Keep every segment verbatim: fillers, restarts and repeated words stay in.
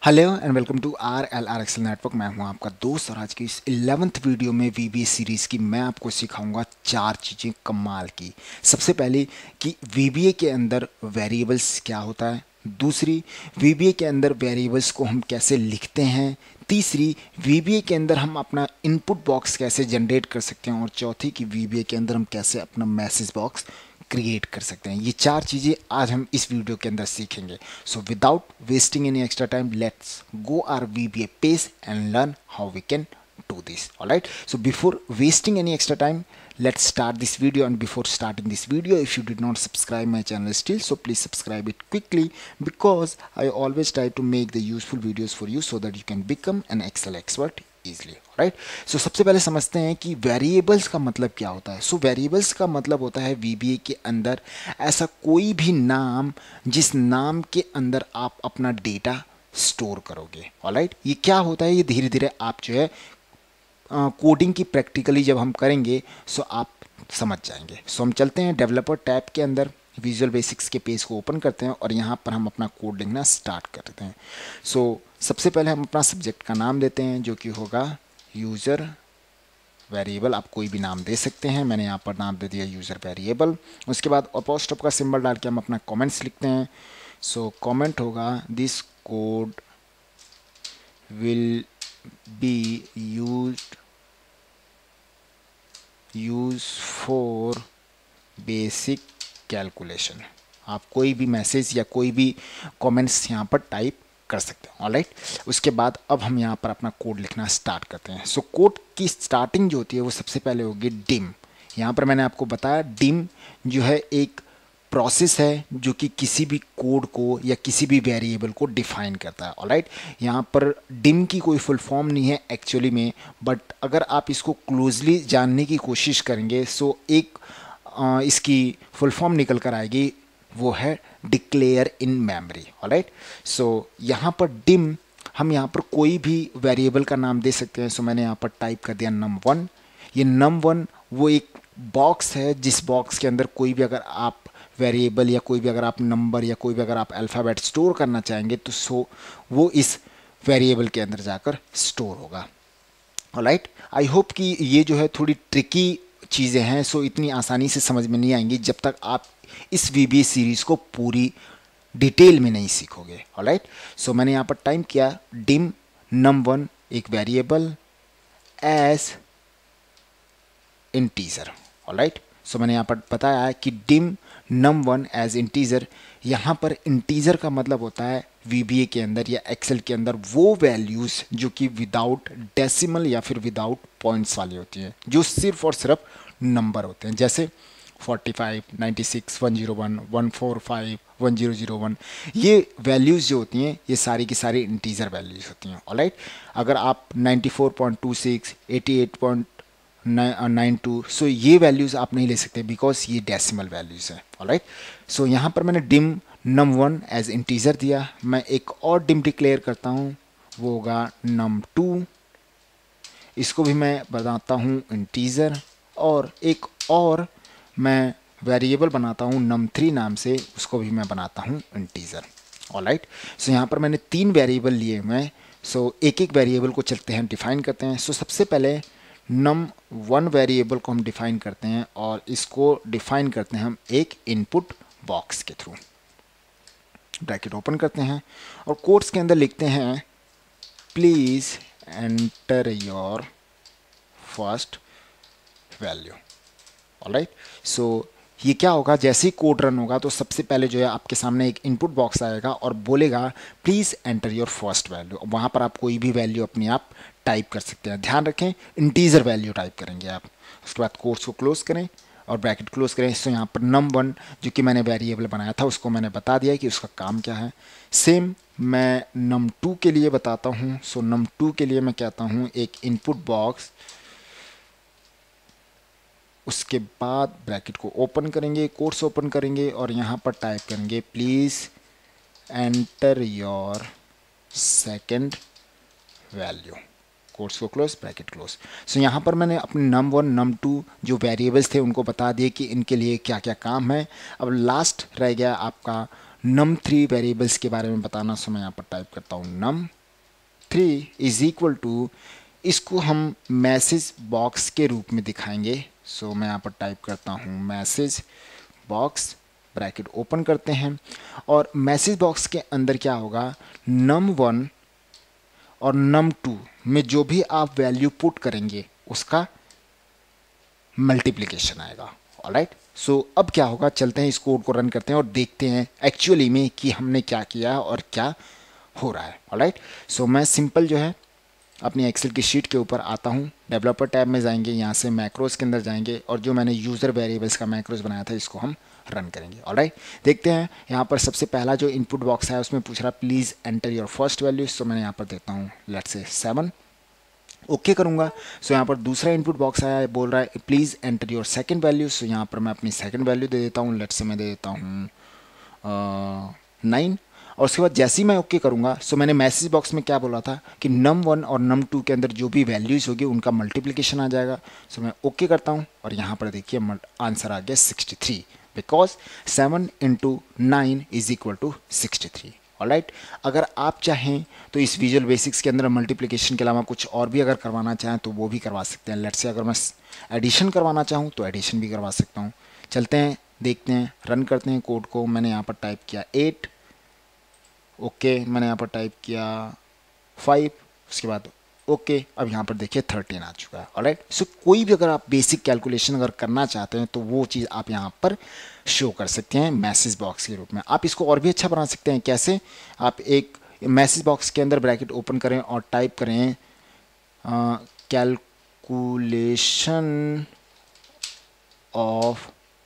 Hello and welcome to R L R Excel network. मैं हूं आपका दोस्त और आज की इस इलेवेंथ वीडियो में वीबीए सीरीज़ की मैं आपको सिखाऊंगा चार चीज़ें कमाल की। सबसे पहले कि वीबीए के अंदर वेरिएबल्स क्या होता है, दूसरी वीबीए के अंदर वेरिएबल्स को हम कैसे लिखते हैं, तीसरी वीबीए के अंदर हम अपना इनपुट बॉक्स कैसे जनरेट कर सकते हैं और चौथी कि वीबीए के अंदर हम कैसे अपना मैसेज बॉक्स क्रिएट कर सकते हैं। ये चार चीज़ें आज हम इस वीडियो के अंदर सीखेंगे। So without wasting any extra time let's go our VBA page and learn how we can do this. Alright, so before wasting any extra time, let's start this video. And before starting this video, if you did not subscribe my channel still, so please subscribe it quickly, because I always try to make the useful videos for you so that you can become an Excel expert easily. Alright, so सबसे पहले समझते हैं कि variables का मतलब क्या होता है। सो so, वेरिएबल्स का मतलब होता है वीबीए के अंदर ऐसा कोई भी नाम जिस नाम के अंदर आप अपना डेटा स्टोर करोगे। ऑलराइट, ये क्या होता है, ये धीरे धीरे आप जो है कोडिंग की प्रैक्टिकली जब हम करेंगे सो आप समझ जाएंगे। सो हम चलते हैं डेवलपर टैब के अंदर, विजुअल बेसिक्स के पेज को ओपन करते हैं और यहाँ पर हम अपना कोड लिखना स्टार्ट करते हैं। सो सबसे पहले हम अपना सब्जेक्ट का नाम देते हैं जो कि होगा यूज़र वेरिएबल। आप कोई भी नाम दे सकते हैं, मैंने यहाँ पर नाम दे दिया यूज़र वेरिएबल। उसके बाद अपोस्ट्रोफ का सिंबल डाल के हम अपना कमेंट्स लिखते हैं। सो कमेंट होगा this code will be used use for basic calculation. आप कोई भी मैसेज या कोई भी कमेंट्स यहाँ पर टाइप कर सकते हैं। ऑलराइट, उसके बाद अब हम यहाँ पर अपना कोड लिखना स्टार्ट करते हैं। सो so, कोड की स्टार्टिंग जो होती है वो सबसे पहले होगी डिम। यहाँ पर मैंने आपको बताया डिम जो है एक प्रोसेस है जो कि किसी भी कोड को या किसी भी वेरिएबल को डिफाइन करता है। ऑलराइट, यहाँ पर डिम की कोई फुल फॉर्म नहीं है एक्चुअली में, बट अगर आप इसको क्लोजली जानने की कोशिश करेंगे सो एक आ, इसकी फुल फॉर्म निकल कर आएगी, वो है declare in memory. Alright, so यहाँ पर डिम हम यहाँ पर कोई भी वेरिएबल का नाम दे सकते हैं। सो मैंने यहाँ पर टाइप कर दिया नम वन। ये नम वन वो एक बॉक्स है जिस बॉक्स के अंदर कोई भी अगर आप वेरिएबल या कोई भी अगर आप नंबर या कोई भी अगर आप अल्फ़ाबेट स्टोर करना चाहेंगे तो सो वो इस वेरिएबल के अंदर जाकर स्टोर होगा। ऑलराइट, आई होप कि ये जो है थोड़ी ट्रिकी चीज़ें हैं, सो इतनी आसानी से समझ में नहीं आएंगी जब तक आप इस वीबीए सीरीज़ को पूरी डिटेल में नहीं सीखोगे। ऑलराइट, सो मैंने यहाँ पर टाइप किया डिम नम वन एक variable as integer. Alright, so मैंने यहाँ पर बताया है कि dim num one as integer. यहाँ पर इंटीजर का मतलब होता है वीबीए के अंदर या एक्सेल के अंदर वो वैल्यूज़ जो कि विदाउट डेसिमल या फिर विदाउट पॉइंट्स वाली होती हैं, जो सिर्फ और सिर्फ नंबर होते हैं, जैसे forty five, ninety six, one zero one, one four five, one zero zero one. ये वैल्यूज़ जो होती हैं ये सारी की सारी इंटीजर वैल्यूज़ होती हैं। ऑलराइट, अगर आप ninety four point two six, eighty eight point nine two, so ये वैल्यूज़ आप नहीं ले सकते बिकॉज ये डेसिमल वैल्यूज़ है। ऑलराइट, सो यहाँ पर मैंने dim num one as integer दिया। मैं एक और डिम डिक्लेयर करता हूँ, वो होगा नम टू। इसको भी मैं बनाता हूँ इंटीजर, और एक और मैं वेरिएबल बनाता हूँ नम थ्री नाम से, उसको भी मैं बनाता हूँ इंटीजर। ऑलराइट, सो यहाँ पर मैंने तीन वेरिएबल लिए हुए। सो एक एक वेरिएबल को चलते हैं डिफाइन करते हैं। सो सबसे पहले नम वन वेरिएबल को हम डिफाइन करते हैं और इसको डिफाइन करते हैं हम एक इनपुट बॉक्स के थ्रू। ब्रैकेट ओपन करते हैं और कोट्स के अंदर लिखते हैं please enter your first value. Alright, so ये क्या होगा, जैसे ही कोड रन होगा तो सबसे पहले जो है आपके सामने एक इनपुट बॉक्स आएगा और बोलेगा please enter your first value. वहाँ पर आप कोई भी वैल्यू अपनी आप टाइप कर सकते हैं। ध्यान रखें इंटीजर वैल्यू टाइप करेंगे आप। उसके बाद कोर्स को क्लोज करें और ब्रैकेट क्लोज करें। सो यहाँ पर नम वन जो कि मैंने वेरिएबल बनाया था उसको मैंने बता दिया कि उसका काम क्या है। सेम मैं नम टू के लिए बताता हूँ। सो नम टू के लिए मैं कहता हूँ एक इनपुट बॉक्स। उसके बाद ब्रैकेट को ओपन करेंगे, कोर्स ओपन करेंगे और यहाँ पर टाइप करेंगे please enter your second value. कोर्स को क्लोज, ब्रैकेट क्लोज। सो यहाँ पर मैंने अपने नम वन नम टू जो वेरिएबल्स थे उनको बता दिए कि इनके लिए क्या क्या काम है। अब लास्ट रह गया आपका नम थ्री वेरिएबल्स के बारे में बताना, सो मैं यहाँ पर टाइप करता हूँ num three is equal to, इसको हम मैसेज बॉक्स के रूप में दिखाएंगे। सो so, मैं यहाँ पर टाइप करता हूँ मैसेज बॉक्स, ब्रैकेट ओपन करते हैं, और मैसेज बॉक्स के अंदर क्या होगा, नम वन और नम टू में जो भी आप वैल्यू पुट करेंगे उसका मल्टीप्लिकेशन आएगा। ऑलराइट, सो अब क्या होगा, चलते हैं इस कोड को रन करते हैं और देखते हैं एक्चुअली में कि हमने क्या किया और क्या हो रहा है। ऑलराइट, सो मैं सिंपल जो है अपनी एक्सेल की शीट के ऊपर आता हूँ, डेवलपर टैब में जाएंगे, यहाँ से मैक्रोस के अंदर जाएंगे और जो मैंने यूज़र वेरिएबल्स का मैक्रोस बनाया था इसको हम रन करेंगे। ऑलराइट, देखते हैं यहाँ पर सबसे पहला जो इनपुट बॉक्स है उसमें पूछ रहा है please enter your first value, so मैंने यहाँ पर देता हूँ लेट्स से सेवन, ओके करूँगा। सो यहाँ पर दूसरा इनपुट बॉक्स आया है, बोल रहा है please enter your second value, so यहाँ पर मैं अपनी सेकंड वैल्यू दे देता हूँ, लेट्स से मैं दे देता हूँ नाइन, और उसके बाद जैसे ही मैं ओके करूँगा, सो मैंने मैसेज बॉक्स में क्या बोला था कि नम वन और नम टू के अंदर जो भी वैल्यूज़ होगी उनका मल्टीप्लिकेशन आ जाएगा। सो मैं ओके करता हूँ और यहाँ पर देखिए आंसर आ गया sixty three, because seven into nine is equal to sixty three. Alright, अगर आप चाहें तो इस विजुअल बेसिक्स के अंदर मल्टीप्लिकेशन के अलावा कुछ और भी अगर करवाना चाहें तो वो भी करवा सकते हैं। लेट्स से अगर मैं एडिशन करवाना चाहूँ तो एडिशन भी करवा सकता हूँ। चलते हैं, देखते हैं, रन करते हैं कोड को। मैंने यहाँ पर टाइप किया एट, ओके okay, मैंने यहाँ पर टाइप किया फाइव, उसके बाद ओके okay, अब यहाँ पर देखिए थर्टीन आ चुका है। ऑलराइट, सो कोई भी अगर आप बेसिक कैलकुलेशन अगर करना चाहते हैं तो वो चीज़ आप यहाँ पर शो कर सकते हैं मैसेज बॉक्स के रूप में। आप इसको और भी अच्छा बना सकते हैं। कैसे, आप एक मैसेज बॉक्स के अंदर ब्रैकेट ओपन करें और टाइप करें calculation of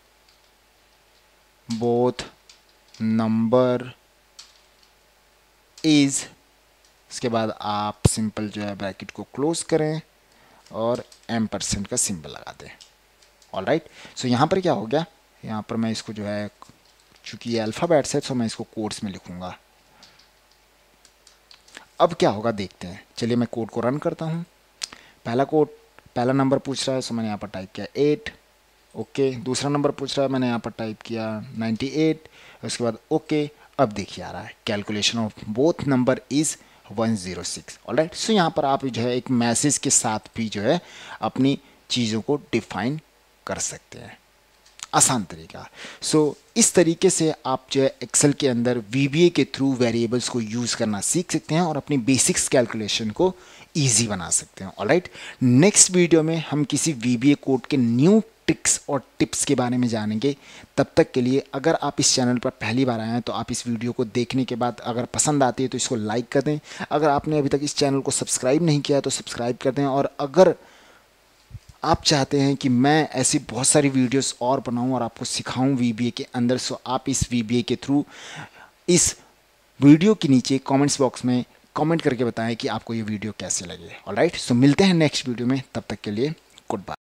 both number is, इसके बाद आप सिंपल जो है ब्रैकेट को क्लोज करें और एम परसेंट का सिंबल लगा दें। ऑलराइट, सो यहाँ पर क्या हो गया, यहाँ पर मैं इसको जो है, चूंकि ये अल्फ़ाबेट्स है तो मैं इसको कोड्स में लिखूंगा। अब क्या होगा देखते हैं। चलिए मैं कोड को रन करता हूँ। पहला कोड, पहला नंबर पूछ रहा है, सो मैंने यहाँ पर टाइप किया एट, ओके। दूसरा नंबर पूछ रहा है, मैंने यहाँ पर टाइप किया नाइन्टी एट, उसके बाद ओके। अब देखिए आ रहा है calculation of both number is one zero six. Alright, so यहाँ पर आप जो है एक मैसेज के साथ भी जो है अपनी चीज़ों को डिफाइन कर सकते हैं, आसान तरीका। सो so, इस तरीके से आप जो है एक्सेल के अंदर वीबीए के थ्रू वेरिएबल्स को यूज़ करना सीख सकते हैं और अपनी बेसिक्स कैलकुलेशन को इजी बना सकते हैं। ऑलराइट, नेक्स्ट वीडियो में हम किसी वीबीए कोड के न्यू ट्रिक्स और टिप्स के बारे में जानेंगे। तब तक के लिए अगर आप इस चैनल पर पहली बार आए हैं तो आप इस वीडियो को देखने के बाद अगर पसंद आती है तो इसको लाइक कर दें। अगर आपने अभी तक इस चैनल को सब्सक्राइब नहीं किया तो सब्सक्राइब कर दें। और अगर आप चाहते हैं कि मैं ऐसी बहुत सारी वीडियोस और बनाऊं और आपको सिखाऊं वीबीए के अंदर, सो आप इस वीबीए के थ्रू इस वीडियो के नीचे कमेंट्स बॉक्स में कमेंट करके बताएं कि आपको ये वीडियो कैसे लगे। ऑलराइट, सो मिलते हैं नेक्स्ट वीडियो में, तब तक के लिए गुड बाय।